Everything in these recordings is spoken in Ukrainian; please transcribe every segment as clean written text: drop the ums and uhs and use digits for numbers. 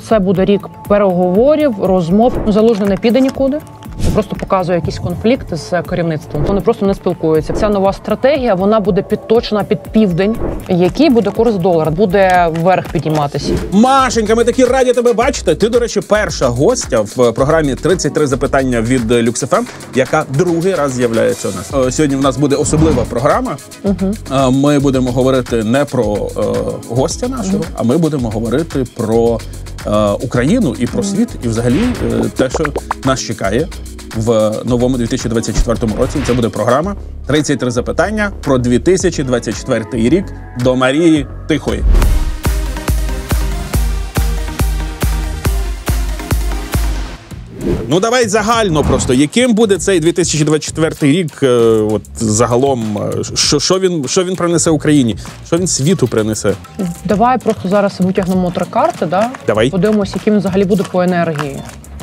Це буде рік переговорів, розмов. Залужний не піде нікуди. Просто показує якісь конфлікти з керівництвом. Вони просто не спілкуються. Ця нова стратегія, вона буде підточена під південь. Який буде курс долара? Буде вверх підійматися. Машенька, ми такі раді тебе бачити. Ти, до речі, перша гостя в програмі «33 запитання» від Люкс.ФМ, яка другий раз з'являється у нас. Сьогодні в нас буде особлива програма. Ми будемо говорити не про гостя нашого, а ми будемо говорити про Україну і про світ, і взагалі те, що нас чекає в новому 2024 році. Це буде програма «33 запитання» про 2024 рік до Марії Тихої. Ну, давай загально просто. Яким буде цей 2024 рік от загалом? Що він принесе Україні? Що він світу принесе? Давай просто зараз витягнемо 3 карти, да? Давай. Подивимось, яким він взагалі буде по енергії.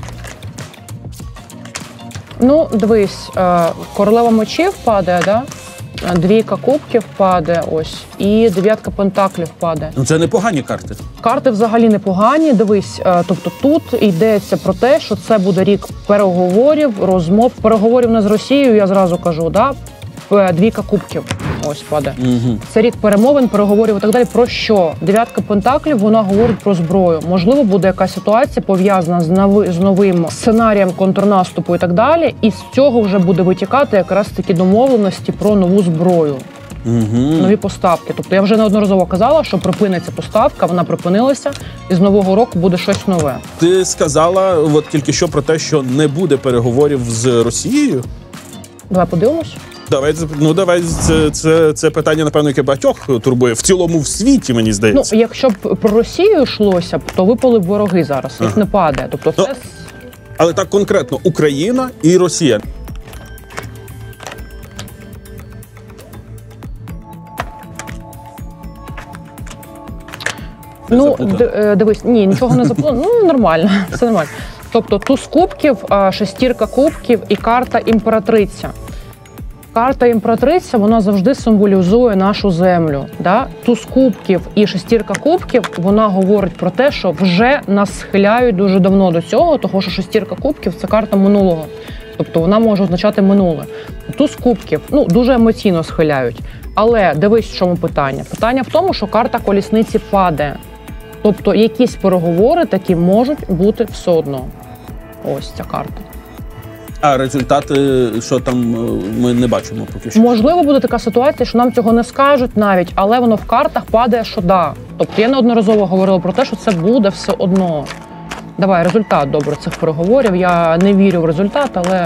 Ну, дивись, королева мечів падає, да? 2 кубків падає, ось, і 9 пентаклів падає. Ну, це непогані карти. Карти взагалі непогані, дивись, тобто тут йдеться про те, що це буде рік переговорів, розмов. Переговорів не з Росією, я зразу кажу, да? 2 кубків, ось, падає. Це рік перемовин, переговорів і так далі. Про що? 9 пентаклів, вона говорить про зброю. Можливо, буде якась ситуація пов'язана з новим сценарієм контрнаступу і так далі, і з цього вже буде витікати якраз такі домовленості про нову зброю. Нові поставки. Тобто я вже неодноразово казала, що припиниться поставка, вона припинилася, і з нового року буде щось нове. Ти сказала от тільки що про те, що не буде переговорів з Росією? Давай подивимось. Давай, це питання, напевно, яке багатьох турбує. В цілому в світі, мені здається. Ну, якщо б про Росію йшлося, то випали б вороги зараз, їх не падає. Тобто це... Але так конкретно, Україна і Росія. Ну, дивись, ні, нічого не заплановано, ну, нормально, все нормально. Тобто туз кубків, 6 кубків і карта імператриця. Карта імператриця, вона завжди символізує нашу землю. Да? Туз кубків і 6 кубків, вона говорить про те, що вже нас схиляють дуже давно до цього, тому що 6 кубків – це карта минулого. Тобто вона може означати минуле. Туз кубків, ну, дуже емоційно схиляють. Але дивись, в чому питання. Питання в тому, що карта колісниці падає. Тобто якісь переговори такі можуть бути все одно. Ось ця карта. А результати, що там, ми не бачимо поки що? Можливо, буде така ситуація, що нам цього не скажуть навіть, але воно в картах падає, що да. Тобто я неодноразово говорила про те, що це буде все одно. Давай, результат, добре, цих переговорів. Я не вірю в результат, але...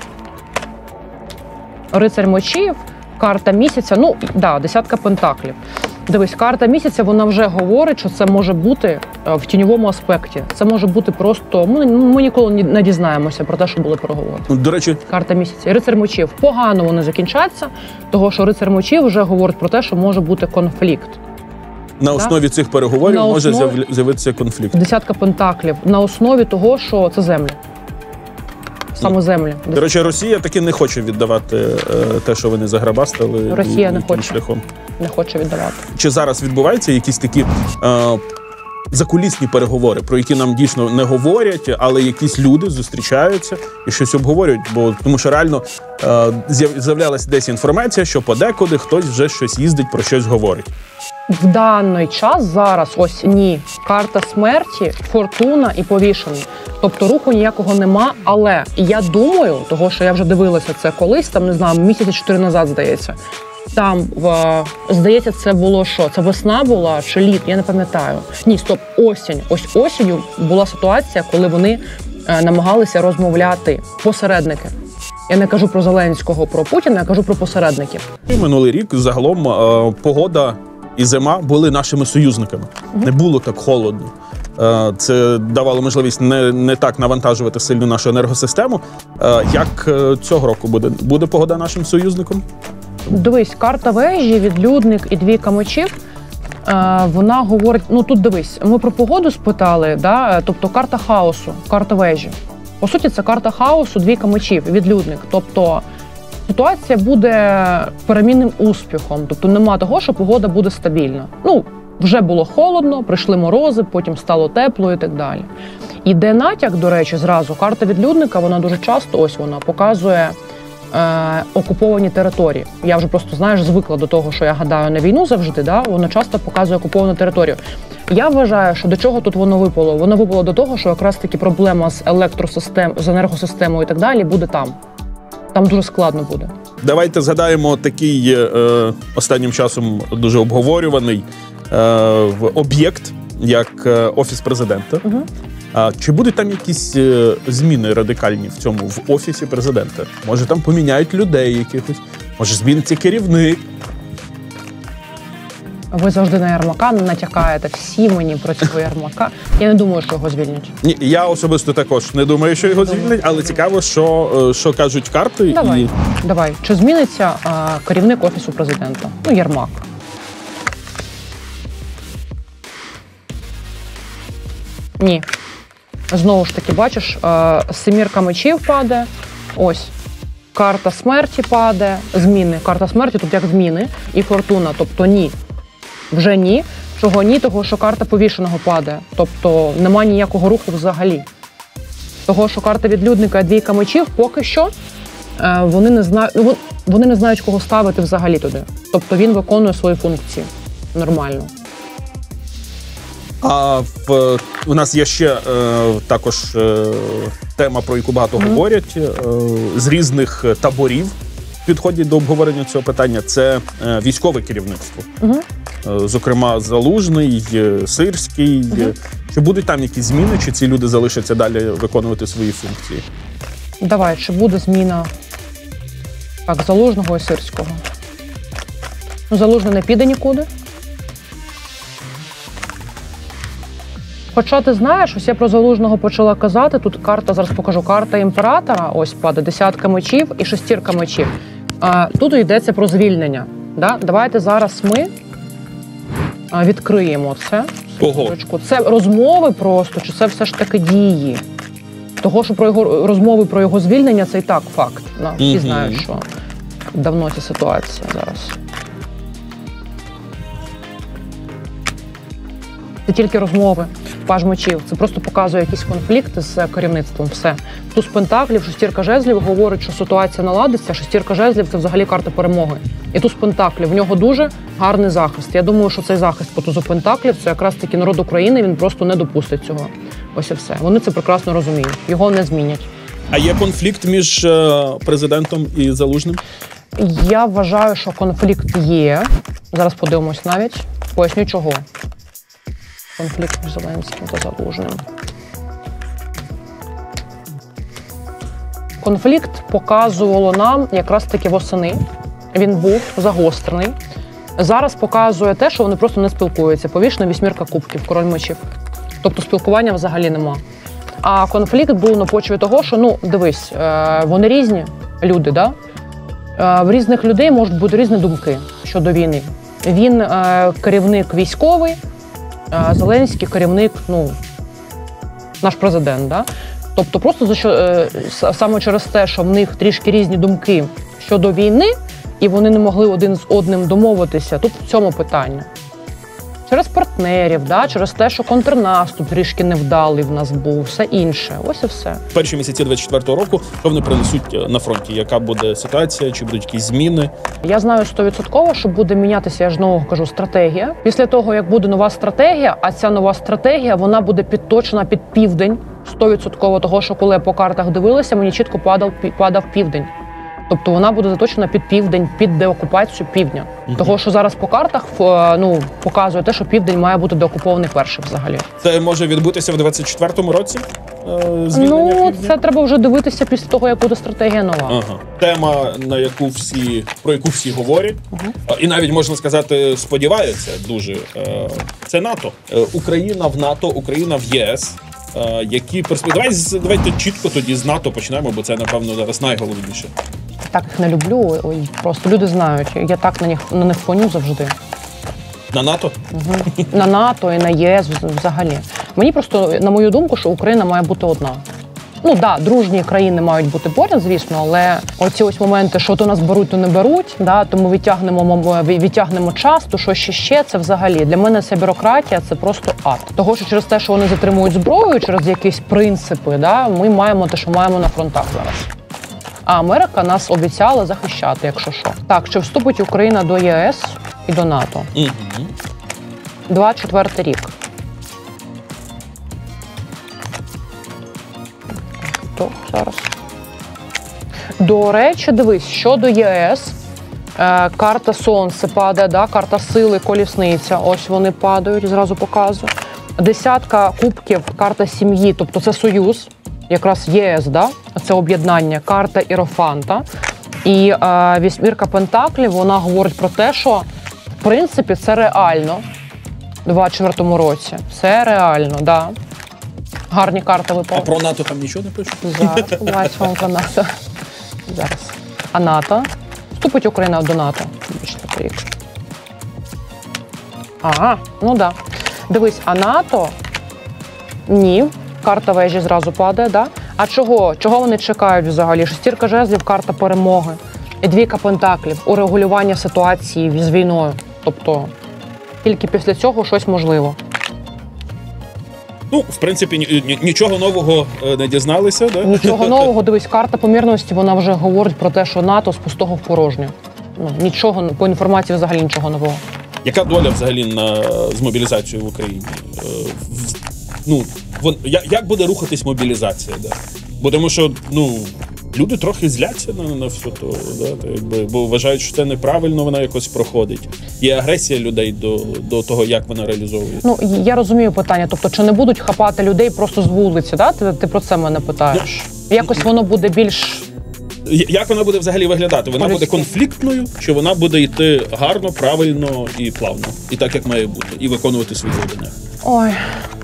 Рицарь мечів, карта місяця, ну, да, 10 пентаклів. Дивись, карта місяця, вона вже говорить, що це може бути в тіньовому аспекті. Це може бути просто... Ми ніколи не дізнаємося про те, що були переговори. До речі... Карта місяця. І рицар мечів. Погано вони закінчаться, того, що рицар мечів вже говорить про те, що може бути конфлікт. На основі цих переговорів може з'явитися конфлікт. 10 пентаклів. На основі того, що це землі. Саме землі. До речі, Росія таки не хоче віддавати те, що вони заграбастали. Росія не хоче. Шляхом. Не хоче віддавати. Чи зараз відбуваються якісь такі закулісні переговори, про які нам дійсно не говорять, але якісь люди зустрічаються і щось обговорюють? Тому що реально з'являлася десь інформація, що подекуди хтось вже щось їздить, про щось говорить. В даний час зараз ось ні. Карта смерті, фортуна і повішений. Тобто руху ніякого нема, але я думаю, того, що я вже дивилася це колись, там, не знаю, місяці 4 назад, здається. Там, здається, це було що? Це весна була чи літ? Я не пам'ятаю. Ні, стоп, осінь. Ось осінню була ситуація, коли вони намагалися розмовляти. Посередники. Я не кажу про Зеленського, про Путіна, я кажу про посередників. Минулий рік загалом погода і зима були нашими союзниками. Не було так холодно. Це давало можливість не так навантажувати сильно нашу енергосистему. Як цього року буде? Буде погода нашим союзником? Дивись, карта вежі, відлюдник і 2 мечів, вона говорить, ну тут дивись, ми про погоду спитали, да? Тобто карта хаосу, карта вежі. По суті, це карта хаосу, 2 мечів, відлюдник. Тобто ситуація буде перемінним успіхом, тобто нема того, що погода буде стабільна. Ну, вже було холодно, прийшли морози, потім стало тепло і так далі. Іде натяк, до речі, зразу. Карта відлюдника, вона дуже часто, ось вона, показує окуповані території. Я вже просто, знаєш, звикла до того, що я гадаю на війну завжди, да? Воно часто показує окуповану територію. Я вважаю, що до чого тут воно випало? Воно випало до того, що якраз таки проблема з з енергосистемою і так далі буде там. Там дуже складно буде. Давайте згадаємо такий останнім часом дуже обговорюваний об'єкт, як Офіс президента. Угу. Чи будуть там якісь зміни радикальні в цьому, в Офісі президента? Може там поміняють людей якихось? Може зміниться керівник? Ви завжди на Єрмака натякаєте, всі мені про цього Єрмака. Я не думаю, що його звільнять. Ні, я особисто також не думаю, що його звільнять, але цікаво, що кажуть карти. Давай. Чи зміниться керівник Офісу президента? Ну, Єрмак. Ні. Знову ж таки, бачиш, семірка мечів падає, ось, карта смерті падає, зміни. Карта смерті тут як зміни і фортуна, тобто ні. Вже ні. Чого ні? Того, що карта повішеного падає. Тобто нема ніякого руху взагалі. Того, що карта відлюдника і двійка мечів, поки що вони не знають, кого ставити взагалі туди. Тобто він виконує свої функції нормально. А у нас є ще також тема, про яку багато говорять, з різних таборів підходять до обговорення цього питання. Це військове керівництво. Зокрема, Залужний, Сирський. Чи будуть там якісь зміни, чи ці люди залишаться далі виконувати свої функції? Давай, чи буде зміна Залужного і Сирського? Ну, Залужний не піде нікуди. Хоча ти знаєш, ось я про Залужного почала казати, тут карта, зараз покажу, карта імператора, ось падає, десятка мечів і шестірка мечів. Тут йдеться про звільнення. Да? Давайте зараз ми відкриємо це. Ого. Це розмови просто, чи це все ж таки дії? Того, що про його розмови про його звільнення, це і так факт. Всі знають, що давно ця ситуація зараз. Це тільки розмови, паж мечів. Це просто показує якісь конфлікти з керівництвом. Все. Туз пентаклів, шестірка жезлів говорить, що ситуація наладиться. Шестірка жезлів – це взагалі карта перемоги. І туз пентаклів, в нього дуже гарний захист. Я думаю, що цей захист по тузу пентаклів – це якраз таки народ України, він просто не допустить цього. Ось і все. Вони це прекрасно розуміють. Його не змінять. А є конфлікт між президентом і Залужним? Я вважаю, що конфлікт є. Зараз подивимось навіть. Поясню, чого. Конфлікт між Зеленським та Залужним. Конфлікт показувало нам якраз таки восени. Він був загострений. Зараз показує те, що вони просто не спілкуються. Повішена вісьмірка кубків, король мечів. Тобто спілкування взагалі нема. А конфлікт був на почві того, що, ну, дивись, вони різні люди, да? В різних людей можуть бути різні думки щодо війни. Він керівник військовий, Зеленський керівник, ну, наш президент, да? Тобто просто саме через те, що в них трішки різні думки щодо війни, і вони не могли один з одним домовитися, тут в цьому питання. Через партнерів, да? Через те, що контрнаступ трішки невдалий в нас був, все інше. Ось і все. Перші місяці 24-го року, що вони принесуть на фронті? Яка буде ситуація? Чи будуть якісь зміни? Я знаю 100%, що буде мінятися, я ж знову кажу, стратегія. Після того, як буде нова стратегія, а ця нова стратегія, вона буде підточена під південь. 100% того, що коли я по картах дивилася, мені чітко падав південь. Тобто вона буде заточена під південь, під деокупацію півдня. Того, що зараз по картах показує те, що південь має бути деокупований першим взагалі. Це може відбутися в 24-му році? Це треба вже дивитися після того, як буде стратегія нова. Ага. Тема, про яку всі говорять, і навіть, можна сказати, сподіваються дуже, це НАТО. Україна в НАТО, Україна в ЄС. Які перспективи? Давайте чітко тоді з НАТО почнемо, бо це, напевно, зараз найголовніше. Так їх не люблю, просто люди знають. Я так на них фоню завжди. На НАТО? Угу. На НАТО і на ЄС взагалі. Мені просто, на мою думку, що Україна має бути одна. Ну да, дружні країни мають бути поряд, звісно, але оці ось моменти, що то нас беруть, то не беруть, да, то ми відтягнемо час, то що ще, це взагалі. Для мене це бюрократія, це просто ад. Того, що через те, що вони затримують зброю, через якісь принципи, да, ми маємо те, що маємо на фронтах зараз. А Америка нас обіцяла захищати, якщо що. Так, чи вступить Україна до ЄС і до НАТО? 24-й рік. Зараз. До речі, дивись, щодо ЄС, карта Сонце падає, да? Карта сили, колісниця, ось вони падають, зразу показую. 10 кубків, карта сім'ї, тобто це союз, якраз ЄС, да? Це об'єднання, карта Іерофанта. І 8 пентаклів, вона говорить про те, що, в принципі, це реально у 24-му році. Це реально, так. Да. Гарні карти випали. А про НАТО там нічого не пишуть? Зараз побачимо про НАТО. Зараз. А НАТО? Вступить Україна до НАТО. Рік. Ага, ну да. Дивись, а НАТО? Ні. Карта вежі зразу падає, да? А чого? Чого вони чекають взагалі? 6 жезлів, карта перемоги. І 2 пентаклів. Урегулювання ситуації з війною. Тобто, тільки після цього щось можливо. Ну, в принципі, нічого нового не дізналися, да? Нічого нового. Дивись, карта помірності, вона вже говорить про те, що НАТО з пустого в порожнє. Ну, нічого, по інформації взагалі нічого нового. Яка доля взагалі з мобілізацією в Україні? Ну, як буде рухатись мобілізація? Да? Бо тому що, ну, люди трохи зляться на все то, да? Бо вважають, що це неправильно, вона якось проходить. Є агресія людей до того, як вона реалізовується. Ну, я розумію питання. Тобто, чи не будуть хапати людей просто з вулиці, да? Ти про це мене питаєш? Якось воно буде більш... Як вона буде взагалі виглядати? Вона буде конфліктною, чи вона буде йти гарно, правильно і плавно? І так, як має бути. І виконувати свої завдання? Ой...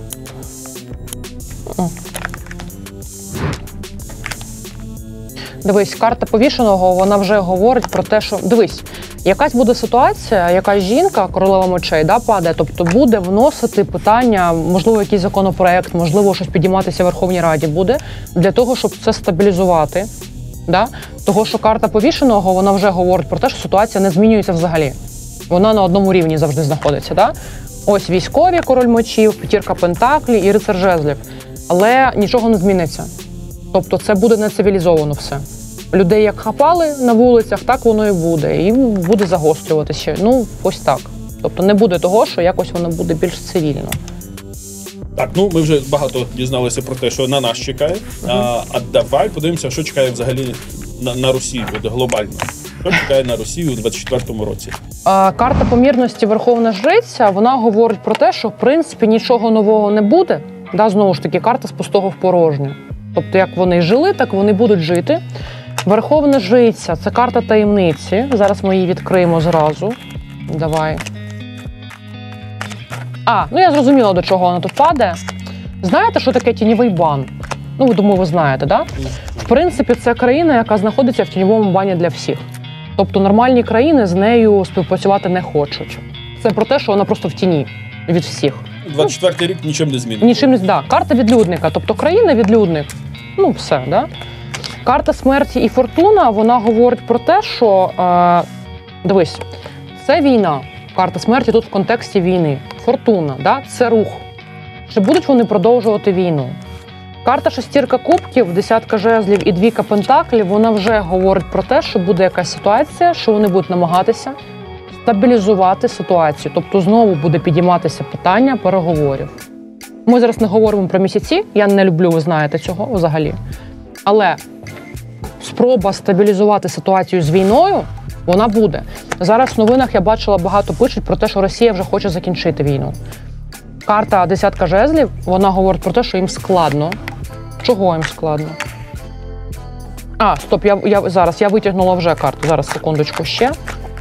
Дивись, карта повішеного, вона вже говорить про те, що... Дивись, якась буде ситуація, якась жінка, королева мечей, да, падає, тобто буде вносити питання, можливо, якийсь законопроект, можливо, щось підійматися в Верховній Раді буде, для того, щоб це стабілізувати. Да? Того, що карта повішеного, вона вже говорить про те, що ситуація не змінюється взагалі. Вона на одному рівні завжди знаходиться. Да? Ось військові, король мечів, 5 пентаклів і рицар жезлів. Але нічого не зміниться. Тобто це буде не цивілізовано все. Людей як хапали на вулицях, так воно і буде. І буде загострюватися. Ну, ось так. Тобто не буде того, що якось воно буде більш цивільно. Так, ну ми вже багато дізналися про те, що на нас чекає. А давай подивимося, що чекає взагалі на Росію, глобально. Що чекає на Росію у 24-му році? Карта помірності Верховна Жриця, вона говорить про те, що в принципі нічого нового не буде. Да, знову ж таки, карта з пустого в порожнє. Тобто, як вони жили, так вони будуть жити. Верховна Жриця – це карта таємниці. Зараз ми її відкриємо зразу. Давай. Ну я зрозуміла, до чого вона тут падає. Знаєте, що таке тіньовий бан? Ну, думаю, ви знаєте, да? В принципі, це країна, яка знаходиться в тіньовому бані для всіх. Тобто нормальні країни з нею співпрацювати не хочуть. Це про те, що вона просто в тіні від всіх. 24-й рік нічим не змінить. Нічим не, да. Карта відлюдника, тобто країна-відлюдник. Ну, все, да? Карта смерті і фортуна, вона говорить про те, що, дивись, це війна. Карта смерті тут в контексті війни. Фортуна, да? Це рух. Чи будуть вони продовжувати війну? Карта 6 кубків, 10 жезлів і 2 пентаклів, вона вже говорить про те, що буде якась ситуація, що вони будуть намагатися стабілізувати ситуацію. Тобто знову буде підійматися питання переговорів. Ми зараз не говоримо про місяці, я не люблю, ви знаєте цього взагалі. Але спроба стабілізувати ситуацію з війною, вона буде. Зараз в новинах я бачила, багато пишуть про те, що Росія вже хоче закінчити війну. Карта 10 жезлів, вона говорить про те, що їм складно. Чого їм складно? Стоп, я витягнула вже карту. Зараз, секундочку, ще.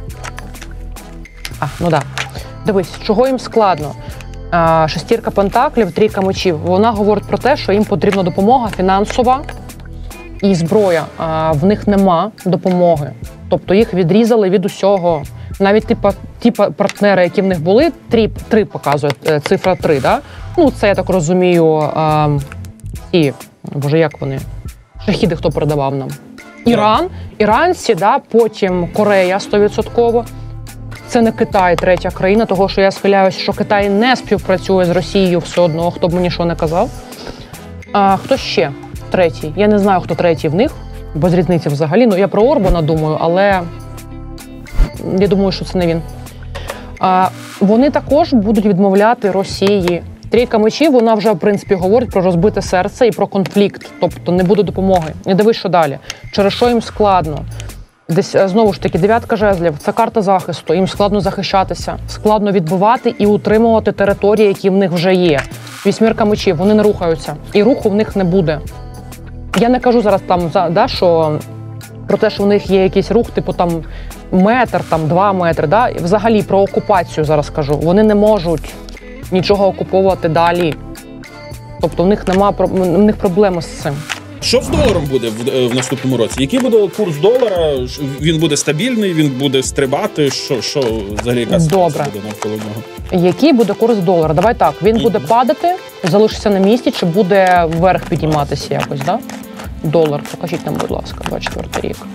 Ну да. Дивись, чого їм складно? 6 пентаклів, 3 мечів. Вона говорить про те, що їм потрібна допомога фінансова і зброя. В них нема допомоги. Тобто їх відрізали від усього. Навіть ті партнери, які в них були, 3 показує, цифра 3, да? Ну, це, я так розумію, ці, боже, як вони? Шахіди хто передавав нам? Іран, іранці, да, потім Корея 100%. Це не Китай, третя країна, того, що я схиляюся, що Китай не співпрацює з Росією все одно, хто б мені що не казав. А хто ще третій? Я не знаю, хто третій в них, без різниці взагалі. Ну, я про Орбана думаю, але я думаю, що це не він. Вони також будуть відмовляти Росії. Трійка мечів, вона вже, в принципі, говорить про розбите серце і про конфлікт. Тобто не буде допомоги. Не дивись, що далі. Через що їм складно. Десь, знову ж таки, 9 жезлів – це карта захисту. Їм складно захищатися, складно відбивати і утримувати території, які в них вже є. 8 мечів, вони не рухаються. І руху в них не буде. Я не кажу зараз там, да, що про те, що в них є якийсь рух, типу там метр, там 2 метри. Да? Взагалі про окупацію зараз кажу. Вони не можуть нічого окуповувати далі. Тобто в них проблеми з цим. Що з доларом буде в наступному році? Який буде курс долара? Він буде стабільний, він буде стрибати? Що взагалі яка ситуація буде навколо нього? Який буде курс долара? Давай так, він буде падати, залишиться на місці, чи буде вверх підійматися якось, да? Долар, покажіть нам, будь ласка, 24 рік.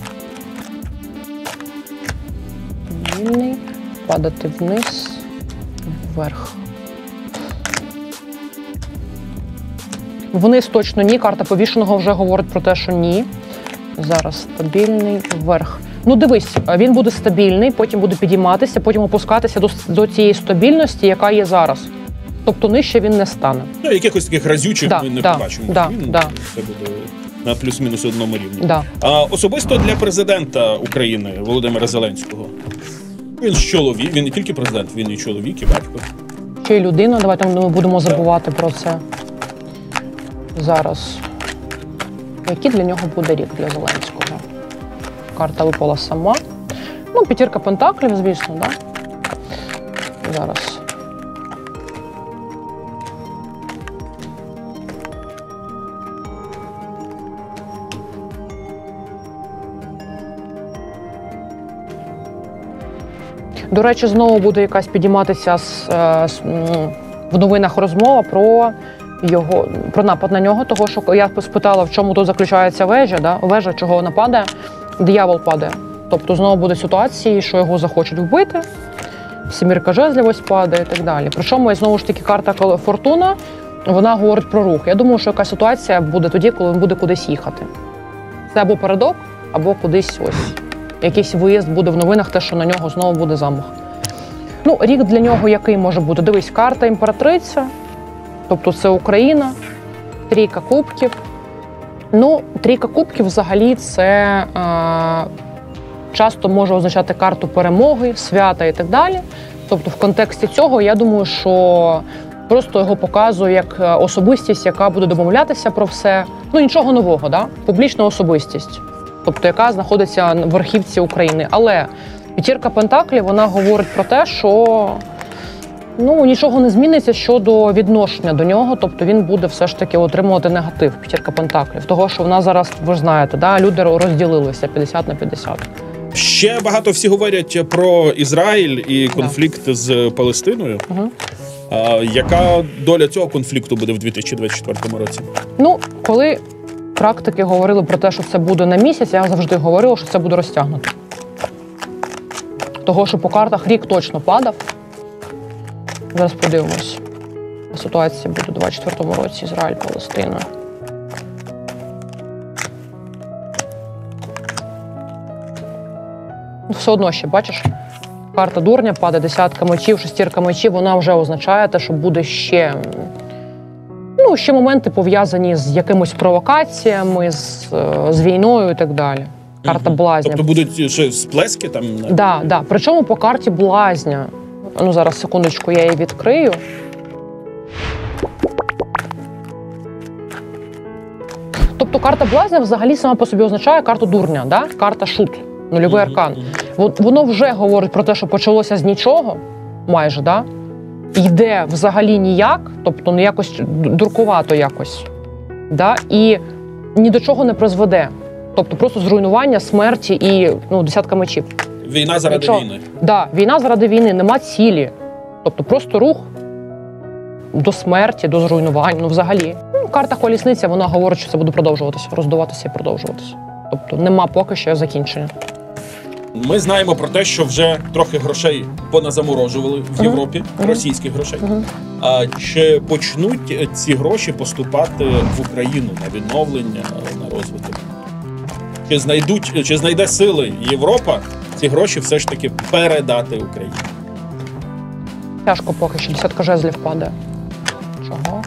Вільний, падати вниз, вверх. Вниз точно ні, карта повішеного вже говорить про те, що ні. Зараз стабільний, вверх. Ну дивись, він буде стабільний, потім буде підійматися, потім опускатися до цієї стабільності, яка є зараз. Тобто нижче він не стане. Ну, якихось таких разючих ми не побачимо. Це буде на плюс-мінус одному рівні. Особисто для президента України Володимира Зеленського. Він ж чоловік, він не тільки президент, він і чоловік, і батько. Ще й людина, давайте ми будемо забувати про це. Зараз. Який для нього буде рік для Зеленського? Карта випала сама. Ну, 5 пентаклів, звісно, да? Зараз. До речі, знову буде якась підійматися в новинах розмова про напад на нього, того, що я спитала, в чому тут заключається вежа, да? Вежа, чого нападає, диявол падає. Тобто знову буде ситуації, що його захочуть вбити, 7 жезлів ось падає і так далі. Причому, знову ж таки, карта Фортуна, вона говорить про рух. Я думаю, що якась ситуація буде тоді, коли він буде кудись їхати. Це або передок, або кудись ось. Якийсь виїзд буде в новинах, те, що на нього знову буде замах. Ну, рік для нього який може бути? Дивись, карта імператриця. Тобто це Україна, 3 кубків. Ну, 3 кубків взагалі це часто може означати карту перемоги, свята і так далі. Тобто в контексті цього я думаю, що просто його показує як особистість, яка буде домовлятися про все. Ну, нічого нового, да? Публічна особистість, тобто яка знаходиться в верхівці України. Але 5 пентаклів, вона говорить про те, що нічого не зміниться щодо відношення до нього, тобто він буде все ж таки отримувати негатив, 5 пентаклів. Того, що в нас зараз, ви ж знаєте, да, люди розділилися 50 на 50. Ще багато всі говорять про Ізраїль і конфлікт з Палестиною. Яка доля цього конфлікту буде в 2024 році? Ну, коли практики говорили про те, що це буде на місяць, я завжди говорила, що це буде розтягнуто. Того, що по картах рік точно падав. Зараз подивимось. Ситуація буде у 2024 році Ізраїль-Палестина. Все одно ще, бачиш, карта дурня падає, 10 мечів, 6 мечів, вона вже означає те, що буде ще моменти пов'язані з якимись провокаціями, з війною і так далі. Карта блазня. Тобто будуть ще сплески там? Так. Причому по карті блазня. Ну, зараз, секундочку, я її відкрию. Тобто карта блазня взагалі сама по собі означає карту дурня, да? Карта шут, нульовий аркан. Воно вже говорить про те, що почалося з нічого, майже, да? Йде взагалі ніяк, тобто якось дуркувато якось, да? І ні до чого не призведе. Тобто просто зруйнування, смерті і 10 мечів. Війна заради війни. Так, війна заради війни, нема цілі. Тобто просто рух до смерті, до зруйнувань, взагалі. карта колісниця, вона говорить, що це буде продовжуватися, роздуватися і продовжуватися. Тобто нема поки що закінчення. Ми знаємо про те, що вже трохи грошей поназаморожували в Європі, російських грошей. А чи почнуть ці гроші поступати в Україну на відновлення, на розвиток? Чи знайде сили Європа ці гроші все ж таки передати Україні? Тяжко поки що, 10 жезлів падає. Чого?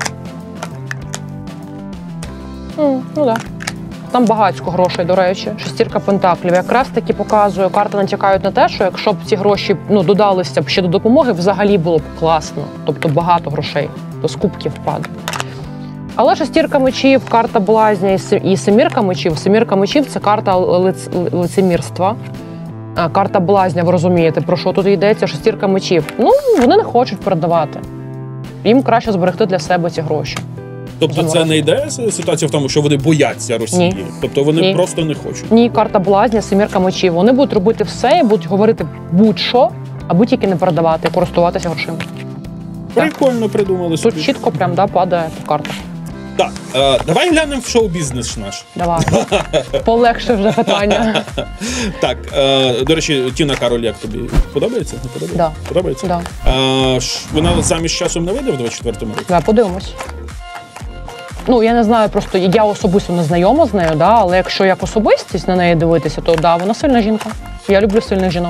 Ну, так. Там багатько грошей, до речі. 6 пентаклів. Якраз таки показує, карти натякають на те, що якщо б ці гроші додалися б ще до допомоги, взагалі було б класно. Тобто багато грошей. То з кубків падає. Але 6 мечів, карта блазня і 7 мечів. 7 мечів – це карта лицемірства. Карта блазня, ви розумієте, про що тут йдеться? 6 мечів. Ну, вони не хочуть передавати. Їм краще зберегти для себе ці гроші. Тобто це не йде ситуація в тому, що вони бояться Росії? Ні. Тобто вони Ні. просто не хочуть? Ні, карта блазня, 7 мечів. Вони будуть робити все і будуть говорити будь-що, аби тільки не передавати, користуватися грошима. Прикольно придумали собі. Тут чітко прям падає по картах. Так, давай глянемо в шоу-бізнес наш. Давай. Полегше вже питання. Так, до речі, Тіна Кароль, як тобі? Подобається? Не подобається? Да. Подобається? Да. Вона заміж часом не вийде в 24-му році? Давай подивимось. Ну, я не знаю, просто я особисто не знайома з нею, але якщо як особистість на неї дивитися, то вона сильна жінка. Я люблю сильних жінок.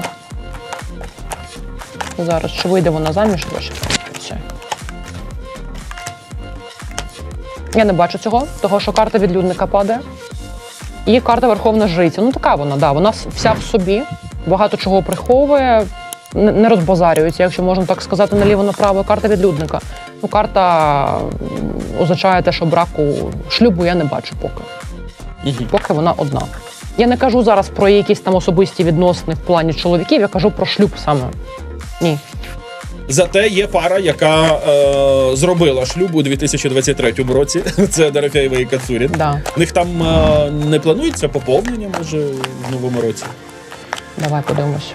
Зараз, чи вийде вона заміж? Все. Я не бачу цього, того що карта відлюдника падає. І карта Верховна Жриця. Ну, така вона, вона вся в собі, багато чого приховує, не розбазарюється, якщо можна так сказати, наліво-направо. Карта відлюдника. Ну, карта означає те, що браку шлюбу я не бачу поки. Поки вона одна. Я не кажу зараз про якісь там особисті відносини в плані чоловіків, я кажу про шлюб саме. Ні. Зате є пара, яка зробила шлюб у 2023 році. Це Дорофєєва і Кацурін. Да. У них там не планується поповнення, може, в новому році? Давай подивимось.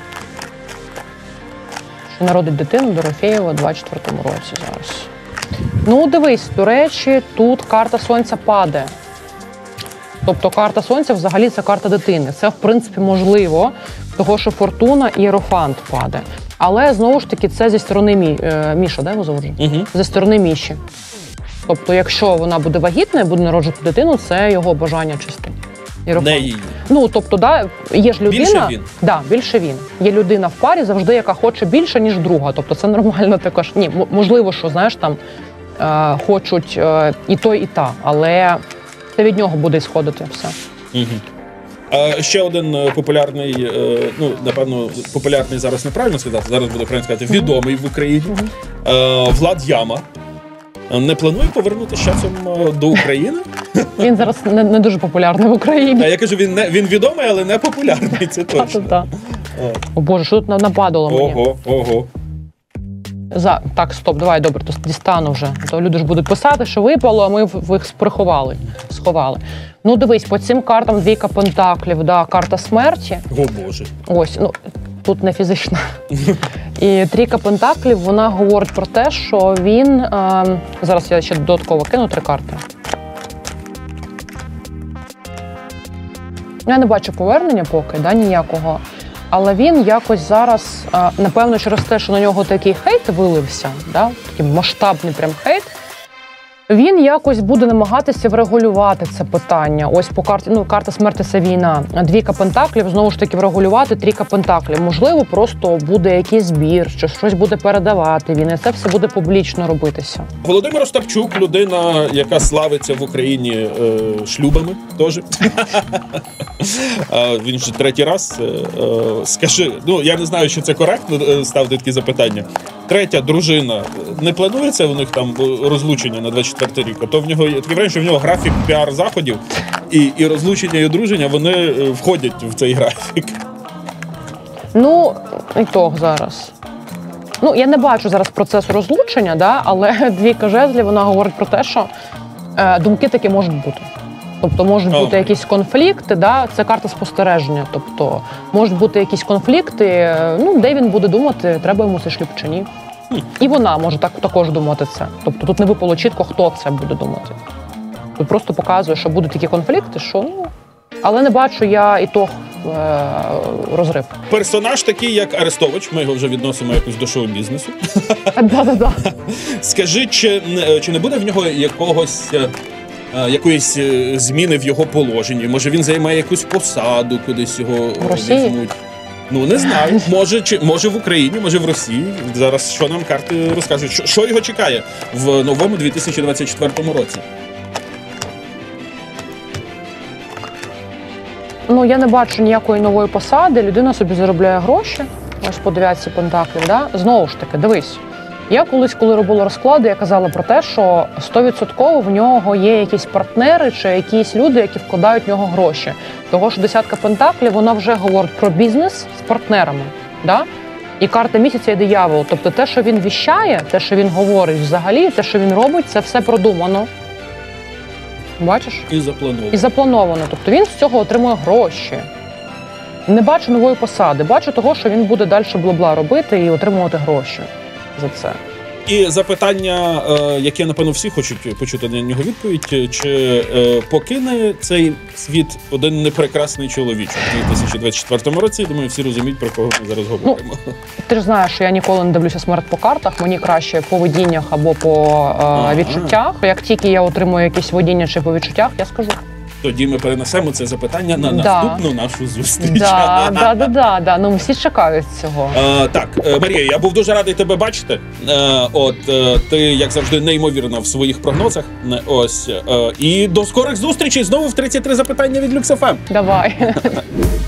Що народить дитину Дорофєєва у 24-му році зараз. Ну, дивись, до речі, тут карта Сонця падає. Тобто карта Сонця взагалі це карта дитини. Це, в принципі, можливо, того, що Фортуна і Єрофант падає. Але, знову ж таки, це зі сторони Міша, да, його зовут? Зі сторони Міші. Тобто, якщо вона буде вагітна і буде народжувати дитину, це його бажання чисте. Не її. Ну, тобто, є ж людина... Більше він? Да, більше він. Є людина в парі завжди, яка хоче більше, ніж друга. Тобто, це нормально також. Ні, можливо, що, знаєш, там хочуть і той, і та. Але це від нього буде сходити все. Ще один популярний, ну, напевно, популярний зараз неправильно сказати, зараз буде правильно сказати, відомий в Україні, Влад Яма. Не планує повернутися часом до України? Він зараз не дуже популярний в Україні. Я кажу, він відомий, але не популярний, це точно. О Боже, що тут нападало мені? Ого. Так, стоп, давай, добре, то дістану вже. То люди ж будуть писати, що випало, а ми їх приховали, сховали. Ну, дивись, по цим картам 2 пентаклів, да, карта смерті. О Боже. Ось, ну, тут не фізична. І 3 пентаклів, вона говорить про те, що він... зараз я ще додатково кину 3 карти. Я не бачу повернення поки, ніякого. Але він якось зараз, напевно, через те, що на нього такий хейт вилився, такий масштабний прям хейт, він якось буде намагатися врегулювати це питання. Ось по карті, карта смерті – це війна. 2 пентаклів, знову ж таки, врегулювати 3 пентаклів. Можливо, просто буде якийсь збір, чи щось буде передавати він, і це все буде публічно робитися. Володимир Остапчук – людина, яка славиться в Україні шлюбами теж. Він вже 3-й раз. Скажи, я не знаю, чи це коректно ставити такі запитання. 3-я дружина. Не планується у них там розлучення на 24-й рік? А то в нього таке враження, що в нього графік піар-заходів і розлучення, і одруження, вони входять в цей графік. Ну, і то зараз. Ну, я не бачу зараз процесу розлучення, але 2 жезлів, вона говорить про те, що думки такі можуть бути. Тобто можуть бути якісь конфлікти, це карта спостереження. Тобто можуть бути якісь конфлікти, де він буде думати, треба йому цей шлюб чи ні. І вона може також думати це. Тобто тут не випало чітко, хто це буде думати. Тут просто показує, що будуть такі конфлікти, що ну. Але не бачу я і то розрив. Персонаж такий, як Арестович, ми його вже відносимо якось до шоу-бізнесу. Да-да-да. Скажи, чи не буде в нього якоїсь зміни в його положенні? Може він займає якусь посаду, кудись його візьмуть? Ну, не знаю. Може в Україні, може в Росії. Зараз що нам карти розкажуть? Що його чекає в новому 2024 році? Ну, я не бачу ніякої нової посади. Людина собі заробляє гроші. Ось по 9 пентаклів, да? Знову ж таки, дивись. Я колись, коли робила розклади, я казала про те, що 100% в нього є якісь партнери чи якісь люди, які вкладають в нього гроші. Того що 10 пентаклів, вона вже говорить про бізнес з партнерами. Да? І карта місяця і диявол. Тобто те, що він віщає, те, що він говорить взагалі, те, що він робить, це все продумано. Бачиш? І заплановано. І заплановано. Тобто він з цього отримує гроші. Не бачу нової посади. Бачу того, що він буде далі бла-бла робити і отримувати гроші за це. І запитання, яке, напевно, всі хочуть почути на нього відповідь, чи покине цей світ один непрекрасний чоловічок у 2024 році? Думаю, всі розуміють, про кого ми зараз говоримо. Ну, ти ж знаєш, що я ніколи не дивлюся смерть по картах, мені краще по видіннях або по відчуттях. Як тільки я отримую якісь видіння чи по відчуттях, я скажу. Тоді ми перенесемо це запитання на наступну нашу зустріч. Да. Ну, всі чекають цього. Так, Марія, я був дуже радий тебе бачити. Ти, як завжди, неймовірна в своїх прогнозах. Ось. І до скорих зустрічей знову в 33 запитання від Люкс ФМ. Давай.